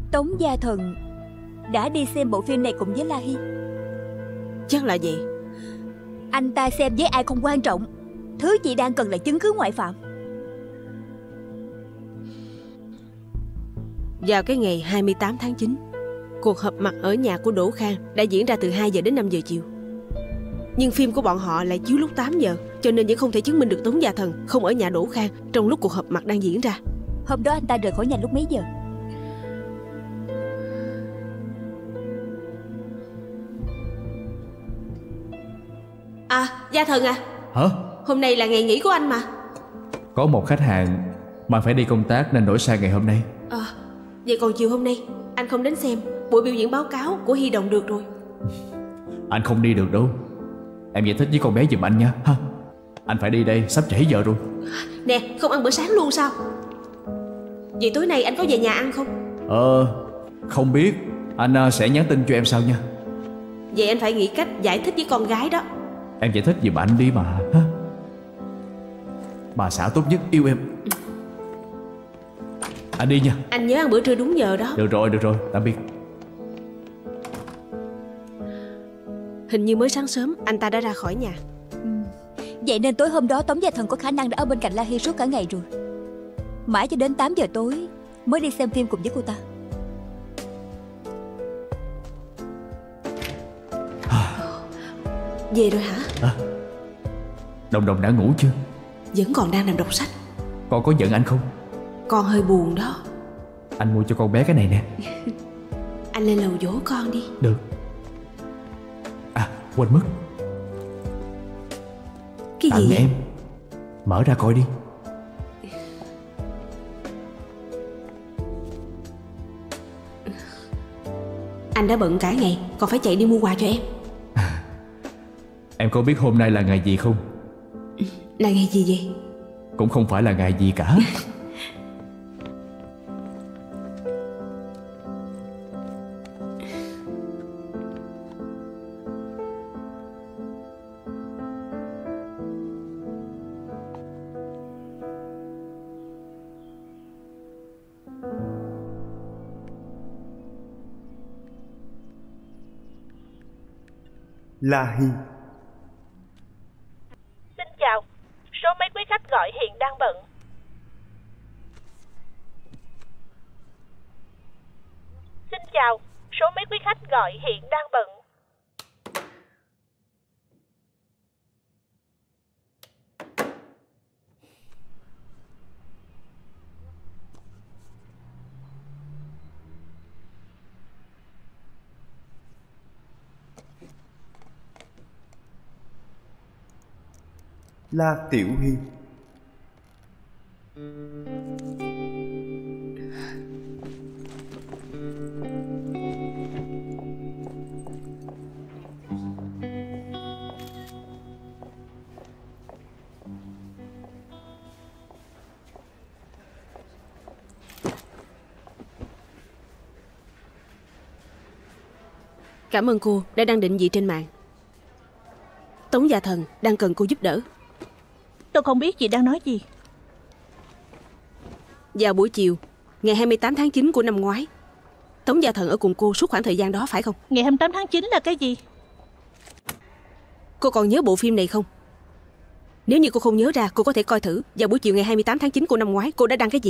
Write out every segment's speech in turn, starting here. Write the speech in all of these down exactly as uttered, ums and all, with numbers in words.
Tống Gia Thần đã đi xem bộ phim này cùng với La Hy. Chắc là vậy. Anh ta xem với ai không quan trọng. Thứ chị đang cần là chứng cứ ngoại phạm. Vào cái ngày hai mươi tám tháng chín, cuộc họp mặt ở nhà của Đỗ Khang đã diễn ra từ hai giờ đến năm giờ chiều. Nhưng phim của bọn họ lại chiếu lúc tám giờ, cho nên vẫn không thể chứng minh được Tống Gia Thần không ở nhà Đỗ Khang trong lúc cuộc họp mặt đang diễn ra. Hôm đó anh ta rời khỏi nhà lúc mấy giờ? À, Gia Thần à. Hả? Hôm nay là ngày nghỉ của anh mà. Có một khách hàng mà phải đi công tác nên đổi sang ngày hôm nay. À, vậy còn chiều hôm nay anh không đến xem buổi biểu diễn báo cáo của Hy Đồng được rồi. Anh không đi được đâu. Em giải thích với con bé giùm anh nha ha. Anh phải đi đây, sắp trễ giờ rồi. Nè, không ăn bữa sáng luôn sao? Vậy tối nay anh có về nhà ăn không? Ờ, không biết. Anh sẽ nhắn tin cho em sau nha. Vậy anh phải nghĩ cách giải thích với con gái đó. Em giải thích giùm anh đi mà ha. Bà xã tốt nhất yêu em. Anh đi nha. Anh nhớ ăn bữa trưa đúng giờ đó. Được rồi, được rồi, tạm biệt. Hình như mới sáng sớm anh ta đã ra khỏi nhà. ừ. Vậy nên tối hôm đó Tống Gia Thần có khả năng đã ở bên cạnh La Hy suốt cả ngày rồi. Mãi cho đến tám giờ tối mới đi xem phim cùng với cô ta. Về rồi hả? À, Đồng Đồng đã ngủ chưa? Vẫn còn đang nằm đọc sách. Con có giận anh không? Con hơi buồn đó. Anh mua cho con bé cái này nè. Anh lên lầu dỗ con đi. Được. À, quên mất. Cái Tặng gì? em. Mở ra coi đi. Anh đã bận cả ngày, còn phải chạy đi mua quà cho em. Em có biết hôm nay là ngày gì không? Là ngày gì vậy? Cũng không phải là ngày gì cả. La Hy. Xin chào, số mấy quý khách gọi hiện đang bận. Xin chào, số mấy quý khách gọi hiện đang bận. La Tiểu Hy. Cảm ơn cô đã đăng định vị trên mạng. Tống Gia Thần đang cần cô giúp đỡ. Tôi không biết chị đang nói gì. Vào buổi chiều ngày hai mươi tám tháng chín của năm ngoái, Tống Gia Thần ở cùng cô suốt khoảng thời gian đó phải không? Ngày hai mươi tám tháng chín là cái gì? Cô còn nhớ bộ phim này không? Nếu như cô không nhớ ra, cô có thể coi thử vào buổi chiều ngày hai mươi tám tháng chín của năm ngoái cô đã đăng cái gì.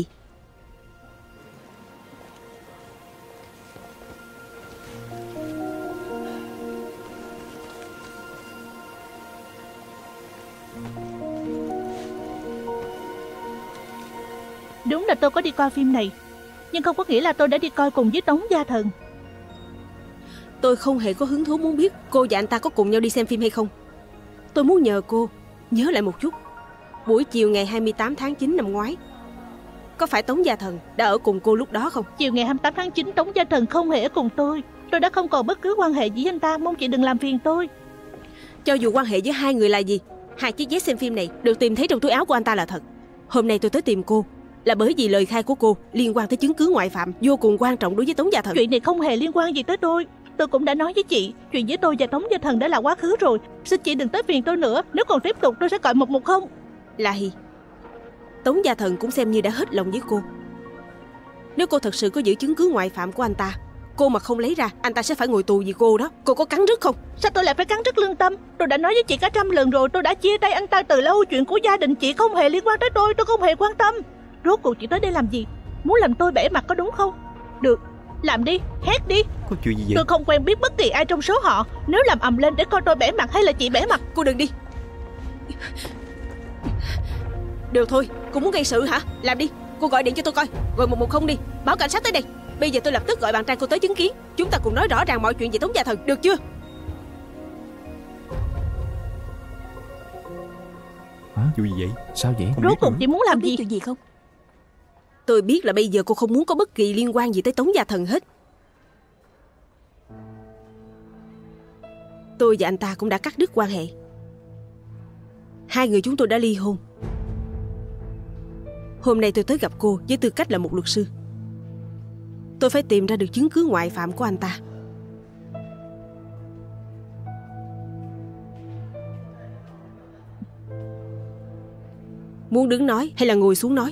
Đúng là tôi có đi coi phim này, nhưng không có nghĩa là tôi đã đi coi cùng với Tống Gia Thần. Tôi không hề có hứng thú muốn biết cô và anh ta có cùng nhau đi xem phim hay không. Tôi muốn nhờ cô nhớ lại một chút. Buổi chiều ngày hai mươi tám tháng chín năm ngoái, có phải Tống Gia Thần đã ở cùng cô lúc đó không? Chiều ngày hai mươi tám tháng chín Tống Gia Thần không hề ở cùng tôi. Tôi đã không còn bất cứ quan hệ gì với anh ta. Mong chị đừng làm phiền tôi. Cho dù quan hệ với hai người là gì, hai chiếc vé xem phim này được tìm thấy trong túi áo của anh ta là thật. Hôm nay tôi tới tìm cô là bởi vì lời khai của cô liên quan tới chứng cứ ngoại phạm vô cùng quan trọng đối với Tống Gia Thần. Chuyện này không hề liên quan gì tới tôi. Tôi cũng đã nói với chị, chuyện với tôi và Tống Gia Thần đã là quá khứ rồi. Xin chị đừng tới phiền tôi nữa. Nếu còn tiếp tục tôi sẽ gọi một một không. La Hy, Tống Gia Thần cũng xem như đã hết lòng với cô. Nếu cô thật sự có giữ chứng cứ ngoại phạm của anh ta, cô mà không lấy ra, anh ta sẽ phải ngồi tù vì cô đó. Cô có cắn rứt không? Sao tôi lại phải cắn rứt lương tâm? Tôi đã nói với chị cả trăm lần rồi, tôi đã chia tay anh ta từ lâu. Chuyện của gia đình chị không hề liên quan tới tôi, tôi không hề quan tâm. Rốt cuộc chị tới đây làm gì? Muốn làm tôi bẽ mặt có đúng không? Được, làm đi, hét đi. Có chuyện gì vậy? Tôi không quen biết bất kỳ ai trong số họ. Nếu làm ầm lên để coi tôi bẽ mặt hay là chị bẽ mặt. Cô đừng đi. Được thôi, cô muốn gây sự hả? Làm đi, cô gọi điện cho tôi coi. Gọi một một không đi, báo cảnh sát tới đây. Bây giờ tôi lập tức gọi bạn trai cô tới chứng kiến. Chúng ta cùng nói rõ ràng mọi chuyện về Tống Gia Thần, được chưa? Hả? Chuyện gì vậy? Sao vậy? Rốt cuộc chị muốn làm Biết gì? chuyện gì không? Tôi biết là bây giờ cô không muốn có bất kỳ liên quan gì tới Tống Gia Thần hết. Tôi và anh ta cũng đã cắt đứt quan hệ. Hai người chúng tôi đã ly hôn. Hôm nay tôi tới gặp cô với tư cách là một luật sư. Tôi phải tìm ra được chứng cứ ngoại phạm của anh ta. Muốn đứng nói hay là ngồi xuống nói?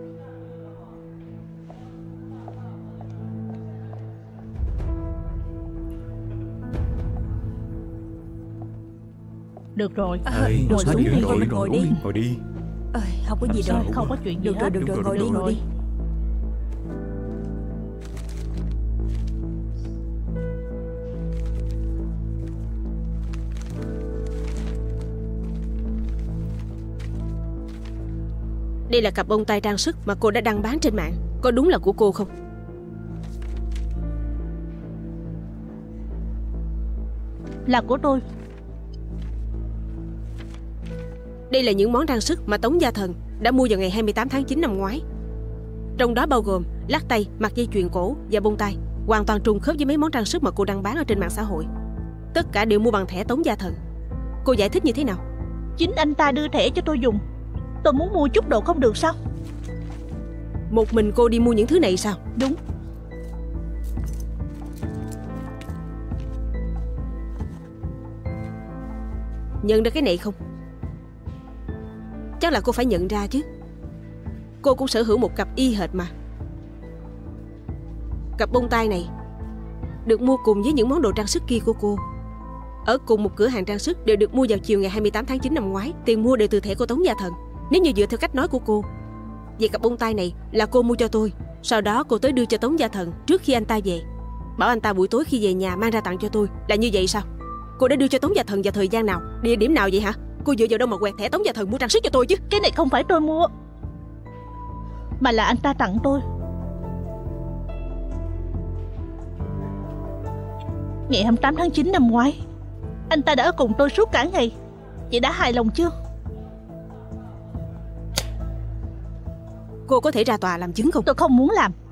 Được rồi, À, Ê, ngồi nói xuống chuyện đi, rồi, ngồi đi. Ngồi đi. Ơi, không có gì đâu. không có chuyện gì Được rồi, hết. được rồi, Đúng ngồi rồi, đi, đúng ngồi rồi. đi. Đây là cặp bông tai trang sức mà cô đã đăng bán trên mạng. Có đúng là của cô không? Là của tôi. Đây là những món trang sức mà Tống Gia Thần đã mua vào ngày hai mươi tám tháng chín năm ngoái. Trong đó bao gồm lắc tay, mặt dây chuyền cổ và bông tai, hoàn toàn trùng khớp với mấy món trang sức mà cô đăng bán ở trên mạng xã hội. Tất cả đều mua bằng thẻ Tống Gia Thần. Cô giải thích như thế nào? Chính anh ta đưa thẻ cho tôi dùng. Tôi muốn mua chút đồ không được sao? Một mình cô đi mua những thứ này sao? Đúng. Nhận ra cái này không? Chắc là cô phải nhận ra chứ. Cô cũng sở hữu một cặp y hệt mà. Cặp bông tai này được mua cùng với những món đồ trang sức kia của cô, ở cùng một cửa hàng trang sức, đều được mua vào chiều ngày hai mươi tám tháng chín năm ngoái. Tiền mua đều từ thẻ của Tống Gia Thần. Nếu như dựa theo cách nói của cô, vậy cặp bông tai này là cô mua cho tôi. Sau đó cô tới đưa cho Tống Gia Thần trước khi anh ta về, bảo anh ta buổi tối khi về nhà mang ra tặng cho tôi. Là như vậy sao? Cô đã đưa cho Tống Gia Thần vào thời gian nào, địa điểm nào vậy hả? Cô dựa vào đâu mà quẹt thẻ Tống Gia Thần mua trang sức cho tôi chứ? Cái này không phải tôi mua, mà là anh ta tặng tôi. Ngày hai mươi tám tháng chín năm ngoái, anh ta đã ở cùng tôi suốt cả ngày. Chị đã hài lòng chưa? Cô có thể ra tòa làm chứng không? Tôi không muốn làm.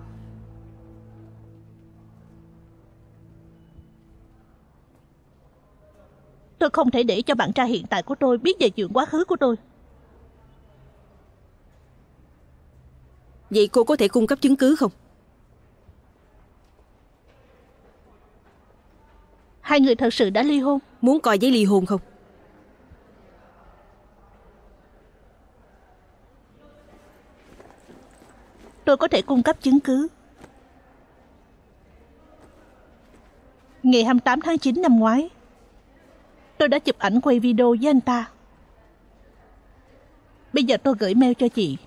Tôi không thể để cho bạn trai hiện tại của tôi biết về chuyện quá khứ của tôi. Vậy cô có thể cung cấp chứng cứ không? Hai người thật sự đã ly hôn. Muốn coi giấy ly hôn không? Tôi có thể cung cấp chứng cứ. Ngày hai mươi tám tháng chín năm ngoái, tôi đã chụp ảnh quay video với anh ta. Bây giờ tôi gửi mail cho chị.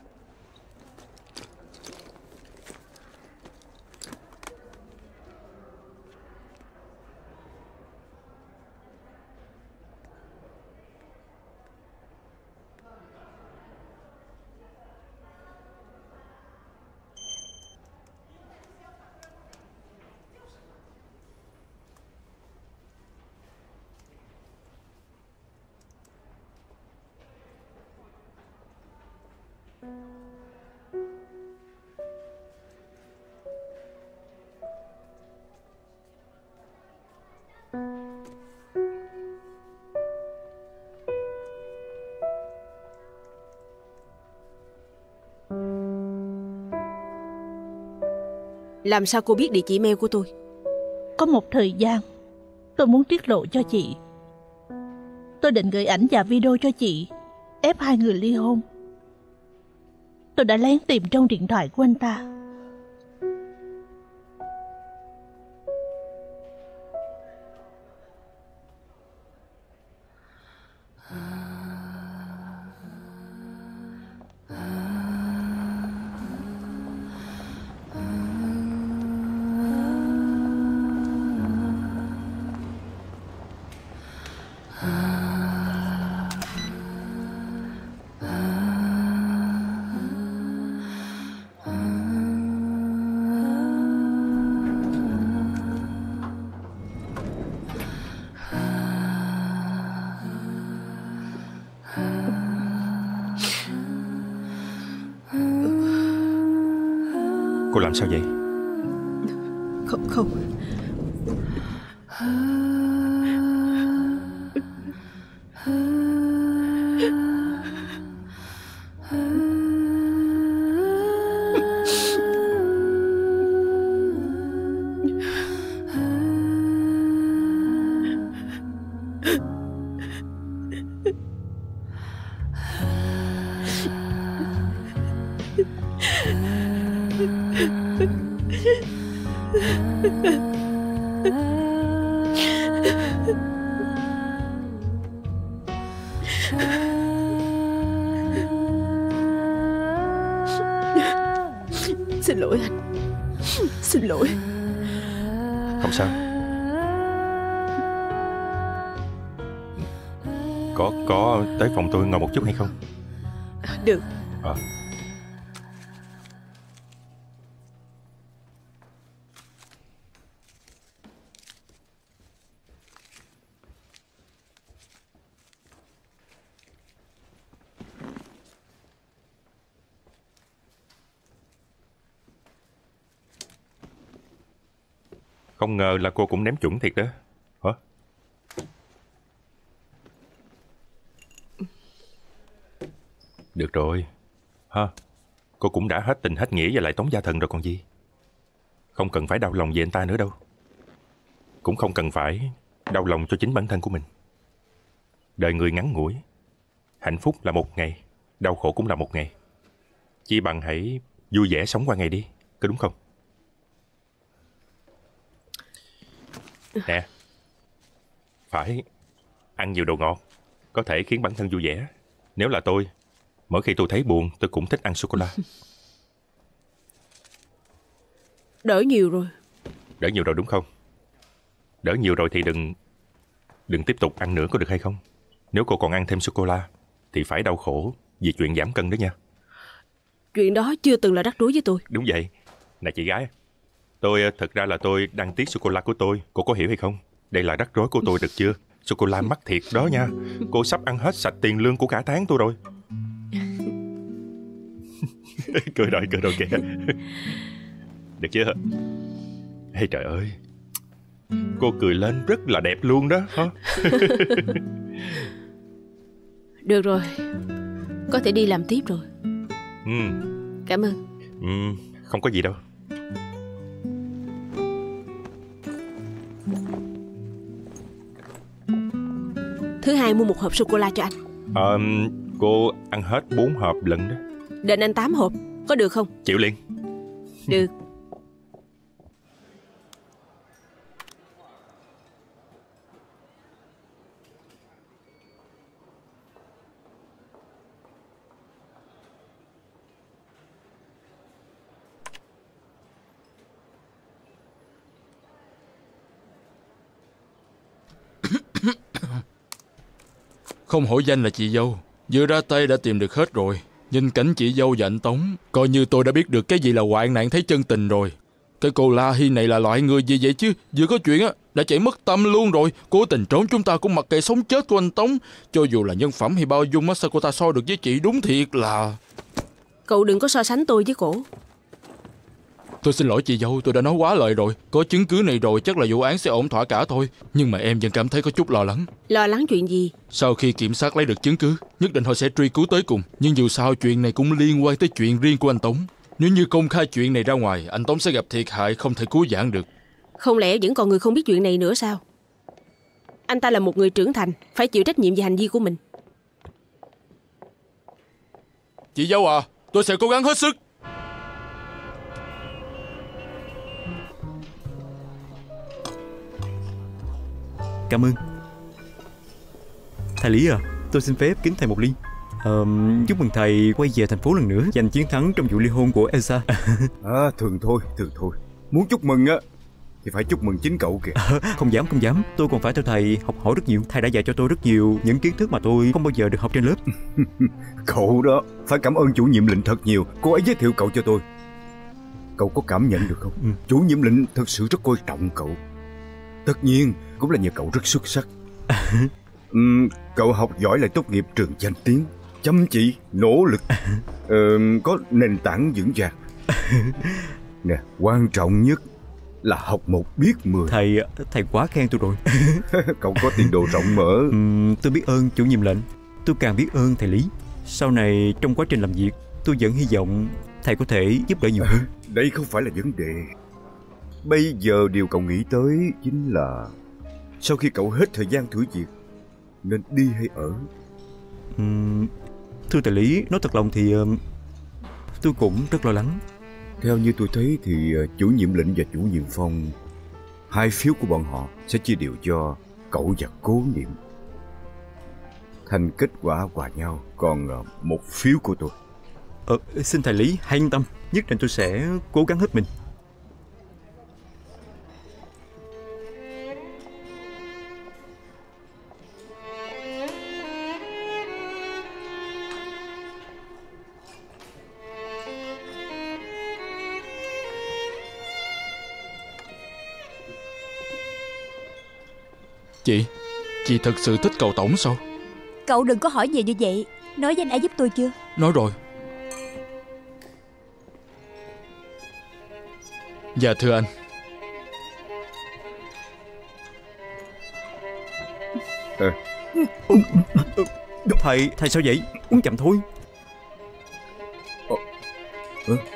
Làm sao cô biết địa chỉ mail của tôi? Có một thời gian, tôi muốn tiết lộ cho chị. Tôi định gửi ảnh và video cho chị, ép hai người ly hôn. Tôi đã lén tìm trong điện thoại của anh ta. Cô làm sao vậy? Không không. Xin lỗi anh. Xin lỗi. Không sao. Có có tới phòng tôi ngồi một chút hay không? Được. À. Không ngờ là cô cũng ném chuẩn thiệt đó. Hả? Được rồi. Ha, cô cũng đã hết tình hết nghĩa và lại Tống Gia Thần rồi còn gì. Không cần phải đau lòng về anh ta nữa đâu. Cũng không cần phải đau lòng cho chính bản thân của mình. Đời người ngắn ngủi. Hạnh phúc là một ngày, đau khổ cũng là một ngày. Chỉ bằng hãy vui vẻ sống qua ngày đi, có đúng không? Nè, phải ăn nhiều đồ ngọt, có thể khiến bản thân vui vẻ. Nếu là tôi, mỗi khi tôi thấy buồn, tôi cũng thích ăn sô-cô-la. Đỡ nhiều rồi. Đỡ nhiều rồi đúng không? Đỡ nhiều rồi thì đừng Đừng tiếp tục ăn nữa có được hay không? Nếu cô còn ăn thêm sô-cô-la thì phải đau khổ vì chuyện giảm cân đó nha. Chuyện đó chưa từng là rắc rối với tôi. Đúng vậy. Này chị gái, Tôi thật ra là tôi đang tiếc sô-cô-la của tôi. Cô có hiểu hay không? Đây là rắc rối của tôi được chưa? Sô-cô-la mắc thiệt đó nha. Cô sắp ăn hết sạch tiền lương của cả tháng tôi rồi. Cười rồi, cười rồi kìa. Được chưa? Ê trời ơi, cô cười lên rất là đẹp luôn đó hả? Được rồi, có thể đi làm tiếp rồi. Ừ. Cảm ơn. Ừ, không có gì đâu. Thứ hai mua một hộp sô-cô-la cho anh. Ờ, cô ăn hết bốn hộp lần đó. Đền anh tám hộp, có được không? Chịu liền. Được. Không hổ danh là chị dâu, vừa ra tay đã tìm được hết rồi. Nhìn cảnh chị dâu và anh Tống, coi như tôi đã biết được cái gì là hoạn nạn thấy chân tình rồi. Cái cô La Hi này là loại người gì vậy chứ? Vừa có chuyện á, đã chạy mất tâm luôn rồi. Cố tình trốn chúng ta cũng mặc kệ sống chết của anh Tống. Cho dù là nhân phẩm hay bao dung á, sao cô ta so được với chị? Đúng thiệt là... Cậu đừng có so sánh tôi với cổ. Tôi xin lỗi chị dâu, tôi đã nói quá lời rồi. Có chứng cứ này rồi chắc là vụ án sẽ ổn thỏa cả thôi. Nhưng mà em vẫn cảm thấy có chút lo lắng. Lo lắng chuyện gì? Sau khi kiểm sát lấy được chứng cứ, nhất định họ sẽ truy cứu tới cùng. Nhưng dù sao chuyện này cũng liên quan tới chuyện riêng của anh Tống. Nếu như công khai chuyện này ra ngoài, anh Tống sẽ gặp thiệt hại không thể cứu vãn được. Không lẽ vẫn còn người không biết chuyện này nữa sao? Anh ta là một người trưởng thành, phải chịu trách nhiệm về hành vi của mình. Chị dâu à, tôi sẽ cố gắng hết sức. Cảm ơn. Thầy Lý à, tôi xin phép kính thầy một ly. Ờ, chúc mừng thầy quay về thành phố lần nữa, giành chiến thắng trong vụ ly hôn của Elsa. À, thường thôi, thường thôi. Muốn chúc mừng á thì phải chúc mừng chính cậu kìa. À, không dám, không dám. Tôi còn phải theo thầy học hỏi rất nhiều. Thầy đã dạy cho tôi rất nhiều những kiến thức mà tôi không bao giờ được học trên lớp. Cậu đó, phải cảm ơn chủ nhiệm Lệnh thật nhiều. Cô ấy giới thiệu cậu cho tôi. Cậu có cảm nhận được không? Ừ. Chủ nhiệm Lệnh thật sự rất coi trọng cậu. Tất nhiên cũng là nhờ cậu rất xuất sắc. uhm, Cậu học giỏi lại tốt nghiệp trường danh tiếng, chăm chỉ, nỗ lực, uh, có nền tảng vững vàng. Nè, quan trọng nhất là học một biết mười. Thầy, thầy quá khen tôi rồi. Cậu có tiền đồ rộng mở. Uhm, tôi biết ơn chủ nhiệm lệnh. Tôi càng biết ơn thầy Lý. Sau này trong quá trình làm việc, tôi vẫn hy vọng thầy có thể giúp đỡ nhiều hơn. Đây không phải là vấn đề. Bây giờ điều cậu nghĩ tới chính là sau khi cậu hết thời gian thử việc nên đi hay ở. Uhm, thưa thầy Lý, nói thật lòng thì uh, tôi cũng rất lo lắng. Theo như tôi thấy thì chủ nhiệm Lệnh và chủ nhiệm Phong, hai phiếu của bọn họ sẽ chia đều cho cậu và Cố Niệm. Thành kết quả hòa nhau, còn một phiếu của tôi. Ờ, xin thầy Lý hãy yên tâm, nhất định tôi sẽ cố gắng hết mình. Chị, chị thật sự thích cậu tổng sao? Cậu đừng có hỏi nhiều như vậy. Nói với anh ấy giúp tôi chưa? Nói rồi. Dạ thưa anh. À. Thầy, thầy sao vậy? Uống chậm thôi. Ờ. À.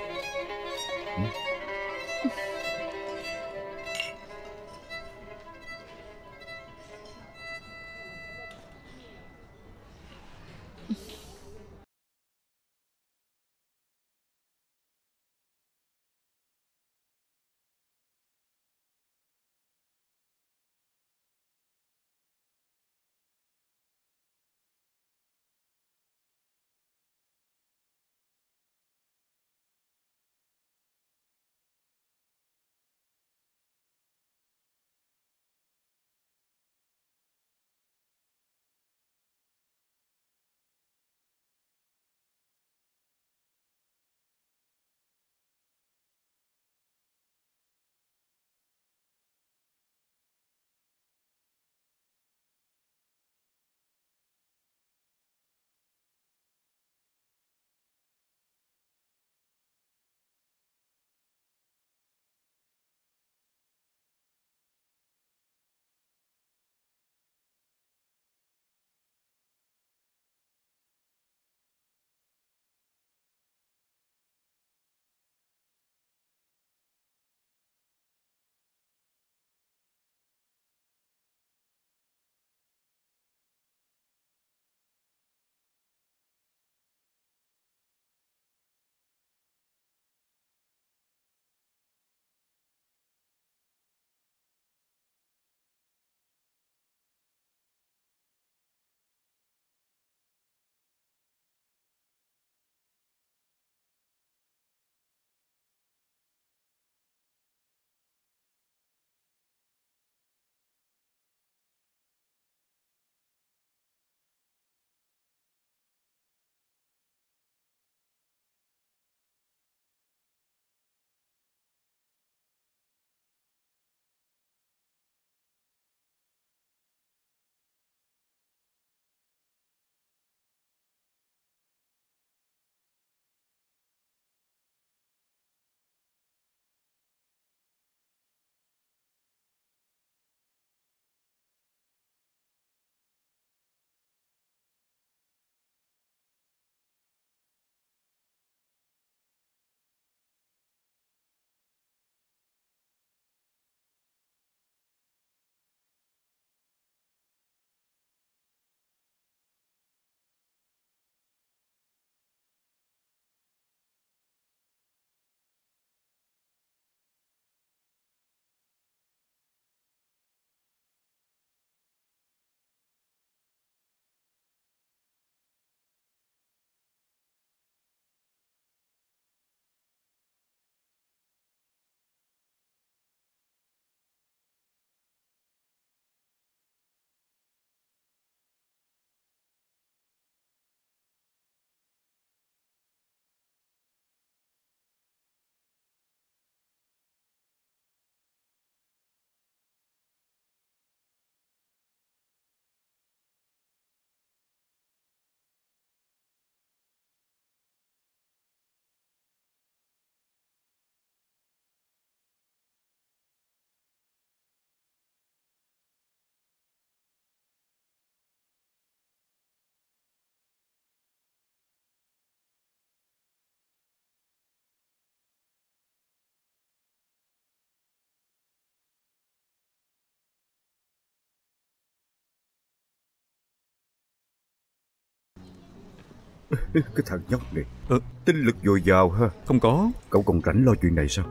Cái thằng nhóc này, ờ. tinh lực dồi dào ha. Không có. Cậu còn rảnh lo chuyện này sao?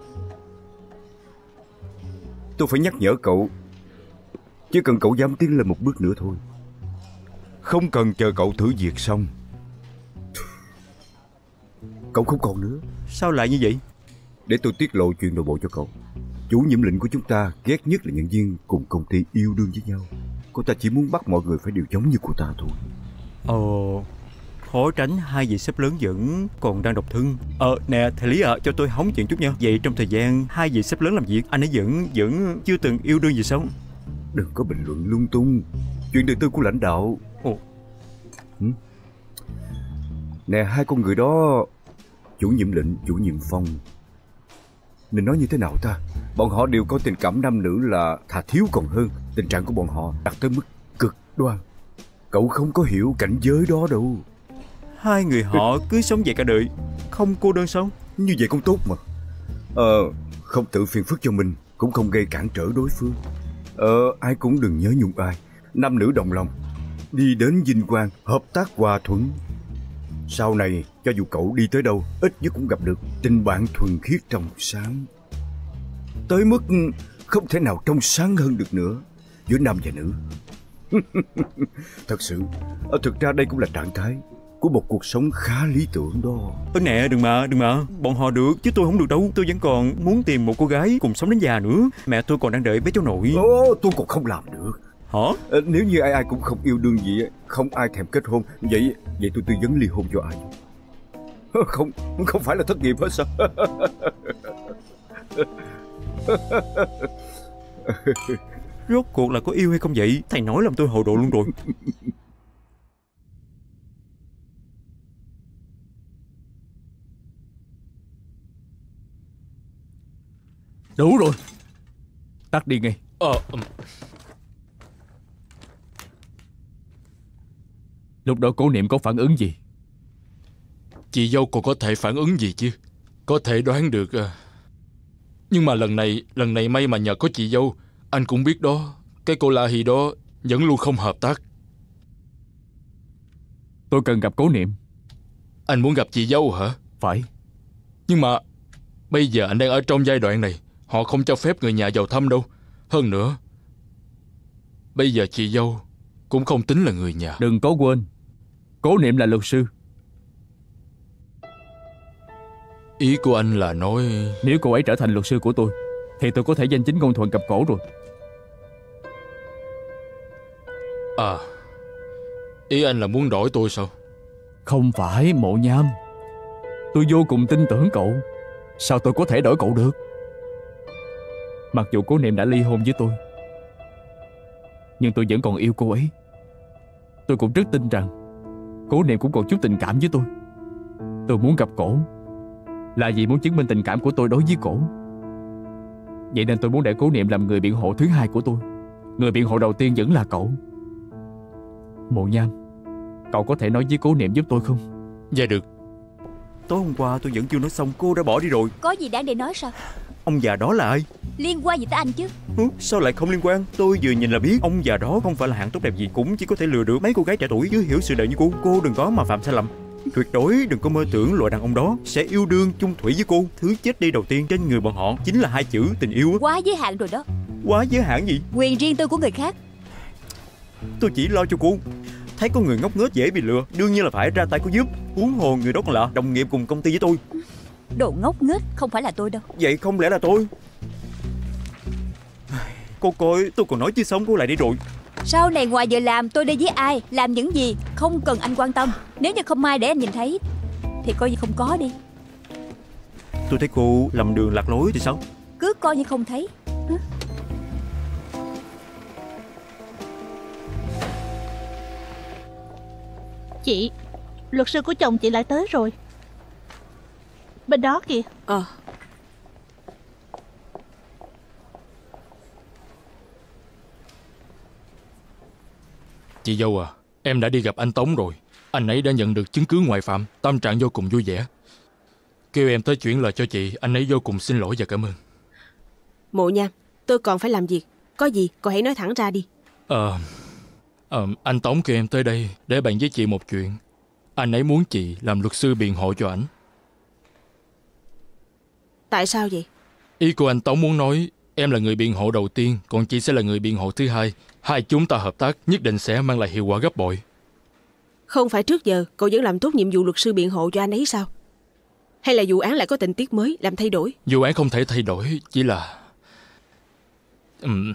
Tôi phải nhắc nhở cậu, chỉ cần cậu dám tiến lên một bước nữa thôi, không cần chờ cậu thử việc xong, cậu không còn nữa. Sao lại như vậy? Để tôi tiết lộ chuyện nội bộ cho cậu. Chủ nhiệm lệnh của chúng ta ghét nhất là nhân viên cùng công ty yêu đương với nhau. Cô ta chỉ muốn bắt mọi người phải đều giống như cô ta thôi. Ồ, khó tránh hai vị sếp lớn vẫn còn đang độc thân. Ờ, nè, thầy Lý ạ, à, cho tôi hóng chuyện chút nha. Vậy trong thời gian hai vị sếp lớn làm việc, anh ấy vẫn vẫn chưa từng yêu đương gì sao? Đừng có bình luận lung tung, chuyện đời tư của lãnh đạo. Ồ. Ừ? Nè, hai con người đó, chủ nhiệm lệnh, chủ nhiệm Phong, nên nói như thế nào ta? Bọn họ đều có tình cảm nam nữ là thà thiếu còn hơn. Tình trạng của bọn họ đạt tới mức cực đoan. Cậu không có hiểu cảnh giới đó đâu. Hai người họ cứ sống vậy cả đời, không cô đơn sao? Như vậy cũng tốt mà. Ờ, không tự phiền phức cho mình, cũng không gây cản trở đối phương. Ờ, ai cũng đừng nhớ nhung ai. Nam nữ đồng lòng, đi đến vinh quang, hợp tác hòa thuận. Sau này, cho dù cậu đi tới đâu, ít nhất cũng gặp được tình bạn thuần khiết trong sáng. Tới mức không thể nào trong sáng hơn được nữa giữa nam và nữ. Thật sự, thực ra đây cũng là trạng thái của một cuộc sống khá lý tưởng đó. Ơ nè, đừng mà, đừng mà. Bọn họ được, chứ tôi không được đâu. Tôi vẫn còn muốn tìm một cô gái cùng sống đến già nữa. Mẹ tôi còn đang đợi bé cháu nội. Ồ, tôi còn không làm được. Hả? À, nếu như ai ai cũng không yêu đương gì, không ai thèm kết hôn, vậy vậy tôi tư vấn ly hôn cho ai? Không, không phải là thất nghiệp hết sao? Rốt cuộc là có yêu hay không vậy? Thầy nói làm tôi hồ đồ luôn rồi. Đủ rồi, tắt đi ngay. Ờ um. Lúc đó Cố Niệm có phản ứng gì? Chị dâu còn có thể phản ứng gì chứ? Có thể đoán được à. Nhưng mà lần này Lần này may mà nhờ có chị dâu. Anh cũng biết đó, cái cô La Hi đó vẫn luôn không hợp tác. Tôi cần gặp Cố Niệm. Anh muốn gặp chị dâu hả? Phải. Nhưng mà bây giờ anh đang ở trong giai đoạn này, họ không cho phép người nhà vào thăm đâu. Hơn nữa, bây giờ chị dâu cũng không tính là người nhà. Đừng có quên, Cố Niệm là luật sư. Ý của anh là nói nếu cô ấy trở thành luật sư của tôi thì tôi có thể danh chính ngôn thuận cặp cổ rồi. À, ý anh là muốn đổi tôi sao? Không phải, Mộ Nham. Tôi vô cùng tin tưởng cậu. Sao tôi có thể đổi cậu được? Mặc dù Cố Niệm đã ly hôn với tôi, nhưng tôi vẫn còn yêu cô ấy. Tôi cũng rất tin rằng Cố Niệm cũng còn chút tình cảm với tôi. Tôi muốn gặp cổ là vì muốn chứng minh tình cảm của tôi đối với cổ. Vậy nên tôi muốn để Cố Niệm làm người biện hộ thứ hai của tôi. Người biện hộ đầu tiên vẫn là cậu. Mộ Nham, cậu có thể nói với Cố Niệm giúp tôi không? Dạ được. Tối hôm qua tôi vẫn chưa nói xong, cô đã bỏ đi rồi. Có gì đáng để nói sao? Ông già đó là ai? Liên quan gì tới anh chứ? Hứ, sao lại không liên quan? Tôi vừa nhìn là biết ông già đó không phải là hạng tốt đẹp gì, cũng chỉ có thể lừa được mấy cô gái trẻ tuổi chứ hiểu sự đời như cô. Cô đừng có mà phạm sai lầm. Tuyệt đối đừng có mơ tưởng loại đàn ông đó sẽ yêu đương chung thủy với cô. Thứ chết đi đầu tiên trên người bọn họ chính là hai chữ tình yêu. Quá giới hạn rồi đó. Quá giới hạn gì? Quyền riêng tư của người khác. Tôi chỉ lo cho cô. Thấy có người ngốc nghếch dễ bị lừa, đương nhiên là phải ra tay có giúp. Huống hồ người đó còn là đồng nghiệp cùng công ty với tôi. Đồ ngốc nghếch không phải là tôi đâu. Vậy không lẽ là tôi? Cô coi, tôi còn nói chưa xong cô lại đi rồi. Sau này ngoài giờ làm tôi đi với ai, làm những gì, không cần anh quan tâm. Nếu như không ai để anh nhìn thấy thì coi như không có đi. Tôi thấy cô lầm đường lạc lối thì sao? Cứ coi như không thấy. Hả? Chị, luật sư của chồng chị lại tới rồi. Bên đó kìa. Ờ. Chị dâu à, em đã đi gặp anh Tống rồi. Anh ấy đã nhận được chứng cứ ngoại phạm, tâm trạng vô cùng vui vẻ. Kêu em tới chuyển lời cho chị, anh ấy vô cùng xin lỗi và cảm ơn. Mộ Nham, tôi còn phải làm việc. Có gì, cô hãy nói thẳng ra đi. Ờ, ờ anh Tống kêu em tới đây để bàn với chị một chuyện. Anh ấy muốn chị làm luật sư biện hộ cho ảnh. Tại sao vậy? Ý của anh Tống muốn nói em là người biện hộ đầu tiên, còn chị sẽ là người biện hộ thứ hai. Hai chúng ta hợp tác nhất định sẽ mang lại hiệu quả gấp bội. Không phải trước giờ cậu vẫn làm tốt nhiệm vụ luật sư biện hộ cho anh ấy sao? Hay là vụ án lại có tình tiết mới làm thay đổi? Vụ án không thể thay đổi, chỉ là... Uhm...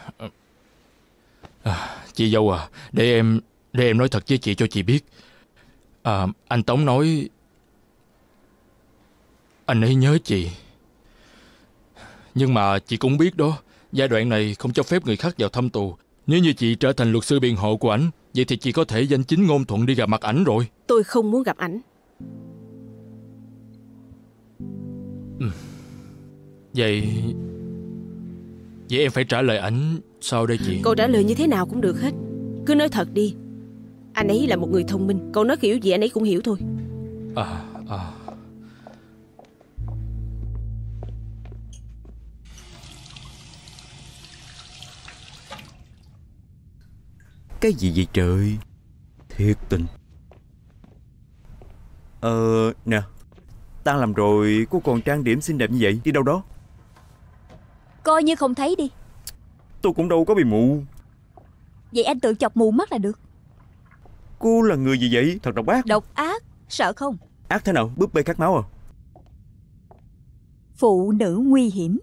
À, chị dâu à, để em để em nói thật với chị cho chị biết. À, anh Tống nói anh ấy nhớ chị. Nhưng mà chị cũng biết đó, giai đoạn này không cho phép người khác vào thăm tù. Nếu như chị trở thành luật sư biện hộ của ảnh, vậy thì chị có thể danh chính ngôn thuận đi gặp mặt ảnh rồi. Tôi không muốn gặp ảnh. Ừ. Vậy Vậy em phải trả lời ảnh sao đây chị? Cậu trả lời như thế nào cũng được hết. Cứ nói thật đi. Anh ấy là một người thông minh, cậu nói kiểu gì anh ấy cũng hiểu thôi. À, à. Cái gì vậy trời? Thiệt tình. Ờ, nè, tan làm rồi, cô còn trang điểm xinh đẹp như vậy, đi đâu đó? Coi như không thấy đi. Tôi cũng đâu có bị mù. Vậy anh tự chọc mù mắt là được. Cô là người gì vậy? Thật độc ác. Độc ác, sợ không? Ác thế nào? Búp bê cắt máu à? Phụ nữ nguy hiểm.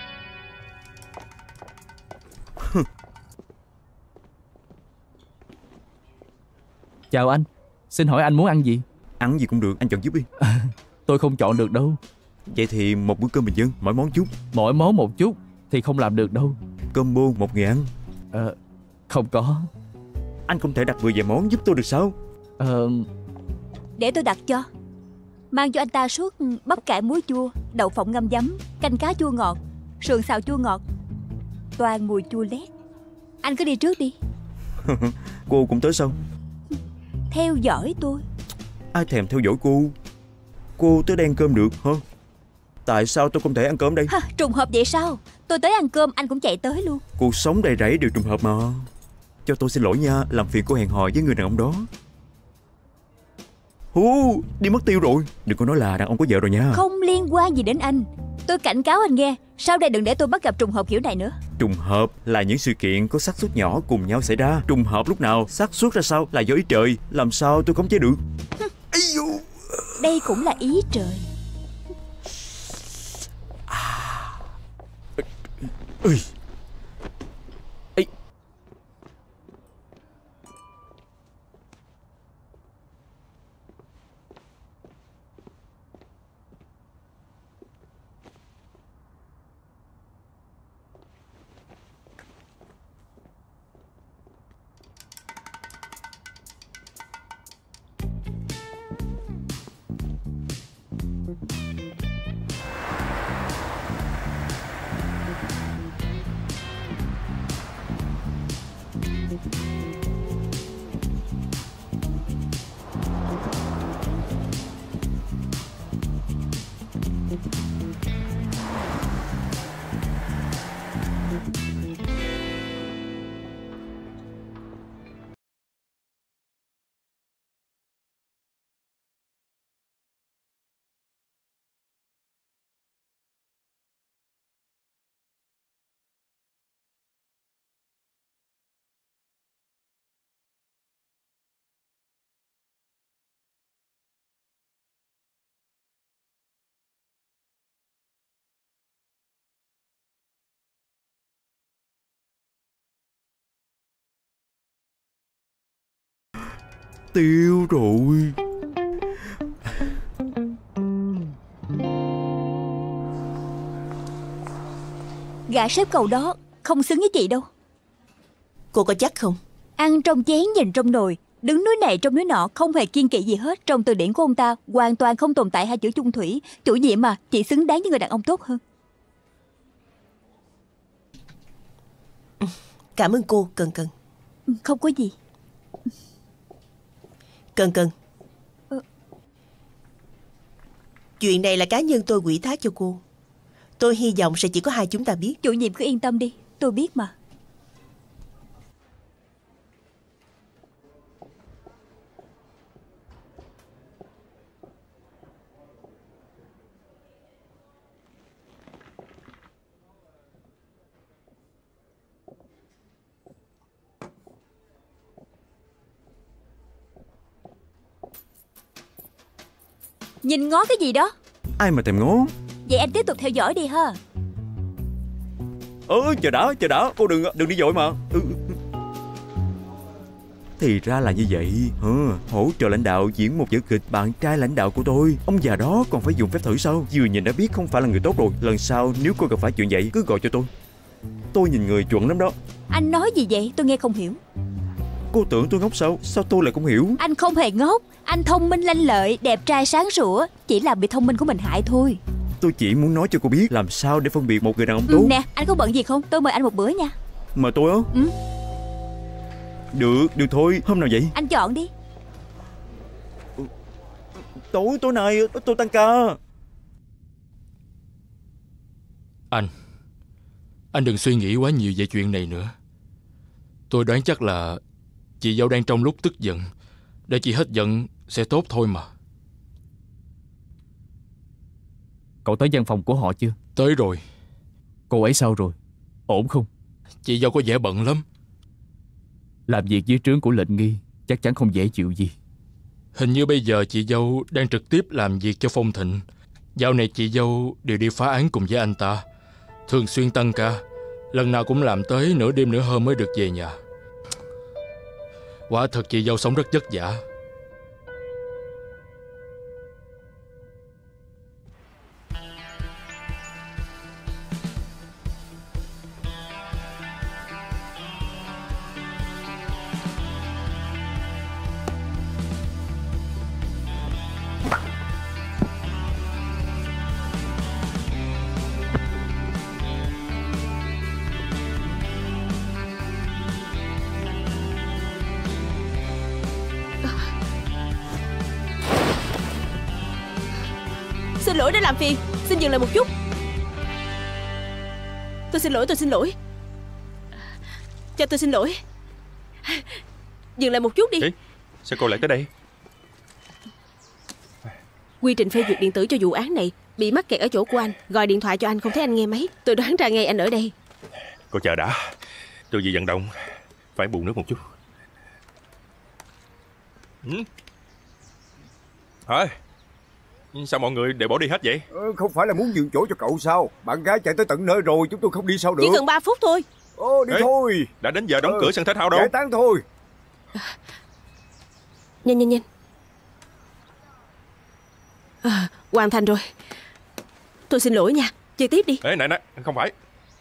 Chào anh, xin hỏi anh muốn ăn gì? Ăn gì cũng được, anh chọn giúp đi. À, tôi không chọn được đâu. Vậy thì một bữa cơm bình dân, mỗi món chút. Mỗi món một chút thì không làm được đâu. Combo một người ăn. Ờ, không có. Anh không thể đặt mười vài món giúp tôi được sao? Ờ... Để tôi đặt cho. Mang cho anh ta suốt bắp cải muối chua, đậu phộng ngâm giấm, canh cá chua ngọt, sườn xào chua ngọt, toàn mùi chua lét. Anh cứ đi trước đi. Cô cũng tới sao? Theo dõi tôi. Ai thèm theo dõi cô? Cô tới đây ăn cơm được hả? Tại sao tôi không thể ăn cơm đây? Ha, trùng hợp vậy sao? Tôi tới ăn cơm anh cũng chạy tới luôn. Cuộc sống đầy rẫy đều trùng hợp mà. Cho tôi xin lỗi nha, làm phiền cô hẹn hò với người đàn ông đó. Hú, đi mất tiêu rồi. Đừng có nói là đàn ông có vợ rồi nha. Không liên quan gì đến anh. Tôi cảnh cáo anh nghe, sau đây đừng để tôi bắt gặp trùng hợp kiểu này nữa. Trùng hợp là những sự kiện có xác suất nhỏ cùng nhau xảy ra. Trùng hợp lúc nào, xác suất ra sao là do ý trời. Làm sao tôi khống chế được? Đây cũng là ý trời. Ui. Ê. Tiêu rồi. Gã sếp cầu đó không xứng với chị đâu. Cô có chắc không? Ăn trong chén nhìn trong nồi, đứng núi này trong núi nọ, không hề kiêng kỵ gì hết. Trong từ điển của ông ta hoàn toàn không tồn tại hai chữ chung thủy. Chủ nhiệm mà, chị xứng đáng với người đàn ông tốt hơn. Cảm ơn cô, Cần Cần. Không có gì. Cần Cần. ừ. Chuyện này là cá nhân tôi ủy thác cho cô. Tôi hy vọng sẽ chỉ có hai chúng ta biết. Chủ nhiệm cứ yên tâm đi, tôi biết mà. Nhìn ngó cái gì đó? Ai mà thèm ngó. Vậy anh tiếp tục theo dõi đi ha. Ơ chờ đã, chờ đã, cô đừng đừng đi vội mà. Ừ. Thì ra là như vậy. Ừ, hỗ trợ lãnh đạo diễn một vở kịch bạn trai lãnh đạo của tôi. Ông già đó còn phải dùng phép thử sao? Vừa nhìn đã biết không phải là người tốt rồi. Lần sau nếu cô gặp phải chuyện vậy cứ gọi cho tôi. Tôi nhìn người chuẩn lắm đó. Anh nói gì vậy? Tôi nghe không hiểu. Cô tưởng tôi ngốc sao? Sao tôi lại không hiểu? Anh không hề ngốc. Anh thông minh lanh lợi, đẹp trai sáng sủa. Chỉ là bị thông minh của mình hại thôi. Tôi chỉ muốn nói cho cô biết làm sao để phân biệt một người đàn ông tốt. Ừ, nè, anh có bận gì không? Tôi mời anh một bữa nha. Mà tôi á? Ừ. Được, được thôi. Hôm nào vậy? Anh chọn đi. Tối, tối nay tôi tăng ca. Anh Anh đừng suy nghĩ quá nhiều về chuyện này nữa. Tôi đoán chắc là chị dâu đang trong lúc tức giận. Để chị hết giận sẽ tốt thôi mà. Cậu tới văn phòng của họ chưa? Tới rồi. Cô ấy sao rồi? Ổn không? Chị dâu có vẻ bận lắm. Làm việc dưới trướng của lệnh nghi chắc chắn không dễ chịu gì. Hình như bây giờ chị dâu đang trực tiếp làm việc cho Phong Thịnh. Dạo này chị dâu đều đi phá án cùng với anh ta, thường xuyên tăng ca. Lần nào cũng làm tới nửa đêm nửa hôm mới được về nhà. Quả thật chị dâu sống rất vất vả. Xin lỗi đã làm phiền. Xin dừng lại một chút. Tôi xin lỗi, tôi xin lỗi. Cho tôi xin lỗi. Dừng lại một chút đi. Ê, sao cô lại tới đây? Quy trình phê duyệt điện tử cho vụ án này bị mắc kẹt ở chỗ của anh. Gọi điện thoại cho anh không thấy anh nghe máy. Tôi đoán ra ngay anh ở đây. Cô chờ đã. Tôi vừa vận động, phải bù nước một chút. Ừ. Hả? Sao mọi người đều bỏ đi hết vậy? ờ, Không phải là muốn nhường chỗ cho cậu sao? Bạn gái chạy tới tận nơi rồi, chúng tôi không đi sao được. Chỉ cần ba phút thôi. Ô, đi Ê, thôi. đã đến giờ đóng ờ, cửa sân thể thao đâu. Giải tán thôi. Nhanh nhanh nhanh. À, hoàn thành rồi. Tôi xin lỗi nha. Chơi tiếp đi. Ê, này nè, không phải.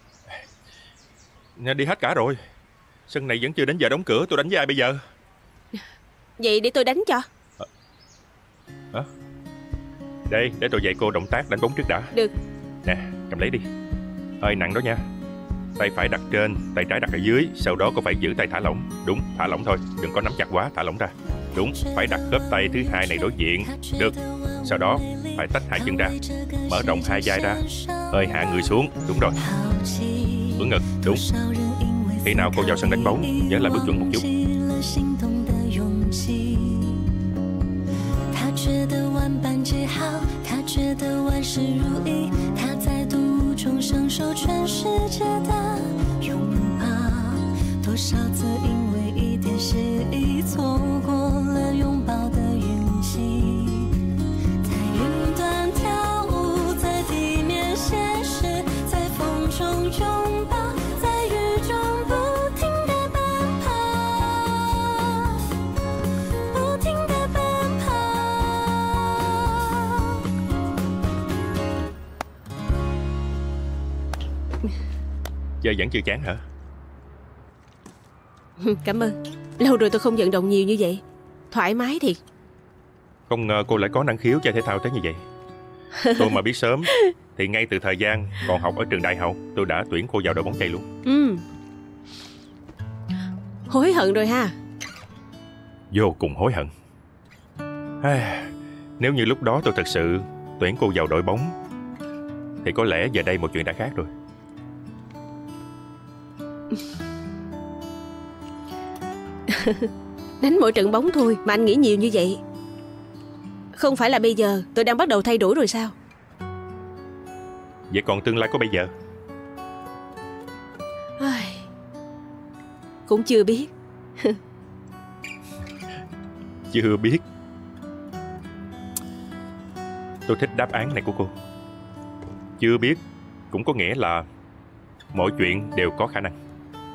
Nè, đi hết cả rồi. Sân này vẫn chưa đến giờ đóng cửa. Tôi đánh với ai bây giờ? Vậy để tôi đánh cho. Hả? Đây, để tôi dạy cô động tác đánh bóng trước đã. Được. Nè, cầm lấy đi. Hơi nặng đó nha. Tay phải đặt trên, tay trái đặt ở dưới. Sau đó cô phải giữ tay thả lỏng. Đúng, thả lỏng thôi, đừng có nắm chặt quá, thả lỏng ra. Đúng, phải đặt khớp tay thứ hai này đối diện. Được. Sau đó phải tách hai chân ra, mở rộng hai vai ra, hơi hạ người xuống. Đúng rồi. Vững ngực, đúng. Khi nào cô vào sân đánh bóng nhớ lại bước chuẩn một chút. Chơi vẫn chưa chán hả? Cảm ơn. Lâu rồi tôi không vận động nhiều như vậy. Thoải mái thiệt. Không ngờ cô lại có năng khiếu chơi thể thao tới như vậy. Tôi mà biết sớm thì ngay từ thời gian còn học ở trường đại học, tôi đã tuyển cô vào đội bóng chày luôn. Ừ. Hối hận rồi ha. Vô cùng hối hận. Nếu như lúc đó tôi thật sự tuyển cô vào đội bóng thì có lẽ giờ đây một chuyện đã khác rồi. Đánh mỗi trận bóng thôi mà anh nghĩ nhiều như vậy. Không phải là bây giờ tôi đang bắt đầu thay đổi rồi sao? Vậy còn tương lai của bây giờ? Ai... Cũng chưa biết. Chưa biết. Tôi thích đáp án này của cô. Chưa biết cũng có nghĩa là mọi chuyện đều có khả năng.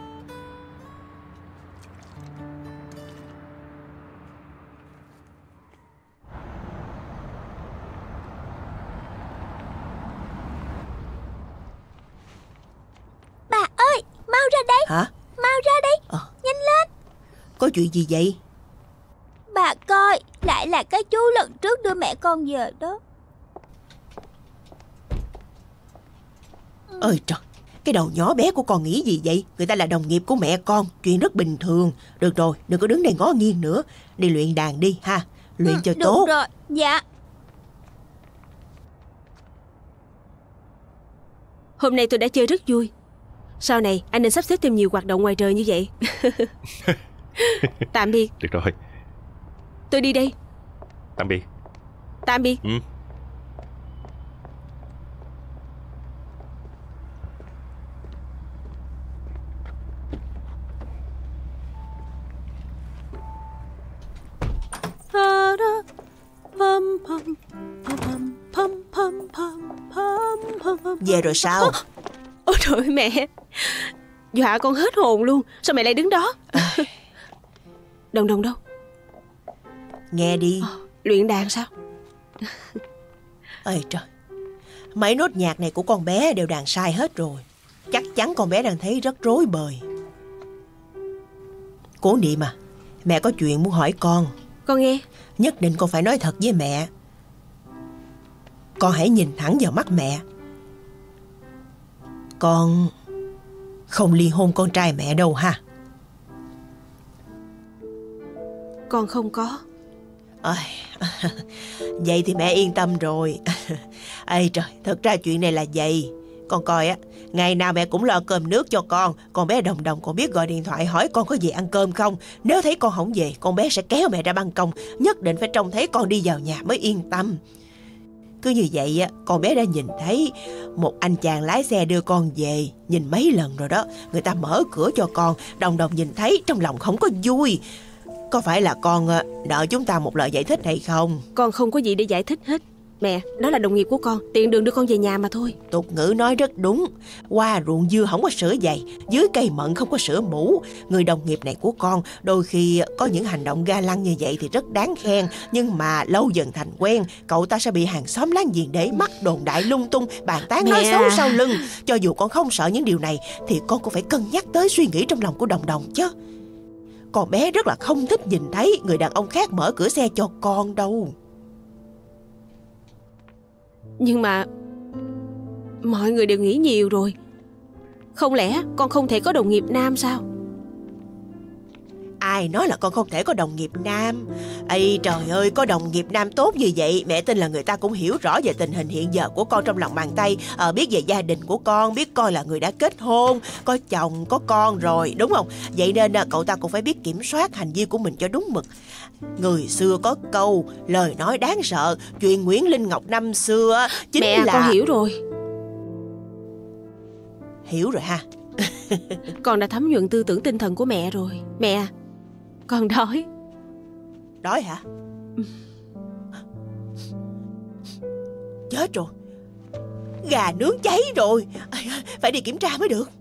Bà ơi, mau ra đây. Hả? Mau ra đây, Ờ. nhanh lên. Có chuyện gì vậy? Bà coi, lại là cái chú lần trước đưa mẹ con về đó. Ơi trời, cái đầu nhỏ bé của con nghĩ gì vậy? Người ta là đồng nghiệp của mẹ con, chuyện rất bình thường. Được rồi, đừng có đứng đây ngó nghiêng nữa. Đi luyện đàn đi ha, luyện Ừ, cho được tốt. rồi, dạ. Hôm nay tôi đã chơi rất vui. Sau này anh nên sắp xếp thêm nhiều hoạt động ngoài trời như vậy. Tạm biệt. Được rồi. Tôi đi đây. Tạm biệt. Tạm biệt. Ừ. Về rồi sao? Ôi trời ơi mẹ, dọa con hết hồn luôn. Sao mẹ lại đứng đó? À. Đồng Đồng đâu? Nghe đi. À, luyện đàn sao? Ơi trời, mấy nốt nhạc này của con bé đều đàn sai hết rồi. Chắc chắn con bé đang thấy rất rối bời. Cố Niệm à, mẹ có chuyện muốn hỏi con. Con nghe. Nhất định con phải nói thật với mẹ. Con hãy nhìn thẳng vào mắt mẹ. Con không ly hôn con trai mẹ đâu ha. Con không có. À, vậy thì mẹ yên tâm rồi. Ê trời, thật ra chuyện này là vậy. Con coi á, ngày nào mẹ cũng lo cơm nước cho con. Con bé Đồng Đồng còn biết gọi điện thoại hỏi con có về ăn cơm không. Nếu thấy con không về, con bé sẽ kéo mẹ ra ban công. Nhất định phải trông thấy con đi vào nhà mới yên tâm. Cứ như vậy á, con bé đã nhìn thấy một anh chàng lái xe đưa con về. Nhìn mấy lần rồi đó. Người ta mở cửa cho con. Đồng Đồng nhìn thấy trong lòng không có vui. Có phải là con nợ chúng ta một lời giải thích hay không? Con không có gì để giải thích hết. Mẹ, đó là đồng nghiệp của con, tiện đường đưa con về nhà mà thôi. Tục ngữ nói rất đúng. Qua ruộng dưa không có sữa dày, dưới cây mận không có sữa mũ. Người đồng nghiệp này của con đôi khi có những hành động ga lăng như vậy thì rất đáng khen. Nhưng mà lâu dần thành quen, cậu ta sẽ bị hàng xóm láng giềng để mắt đồn đại lung tung, bàn tán Mẹ nói xấu à. sau lưng. Cho dù con không sợ những điều này thì con cũng phải cân nhắc tới suy nghĩ trong lòng của Đồng Đồng chứ. Con bé rất là không thích nhìn thấy người đàn ông khác mở cửa xe cho con đâu. Nhưng mà mọi người đều nghĩ nhiều rồi. Không lẽ con không thể có đồng nghiệp nam sao? Ai nói là con không thể có đồng nghiệp nam? Ây trời ơi, có đồng nghiệp nam tốt như vậy, mẹ tin là người ta cũng hiểu rõ về tình hình hiện giờ của con trong lòng bàn tay, à, biết về gia đình của con, biết coi là người đã kết hôn, có chồng, có con rồi, đúng không? Vậy nên cậu ta cũng phải biết kiểm soát hành vi của mình cho đúng mực. Người xưa có câu, lời nói đáng sợ, chuyện Nguyễn Linh Ngọc năm xưa chính Mẹ, là... con hiểu rồi. Hiểu rồi ha. Con đã thấm nhuận tư tưởng tinh thần của mẹ rồi. Mẹ, con đói. Đói hả? Chết rồi, gà nướng cháy rồi, phải đi kiểm tra mới được.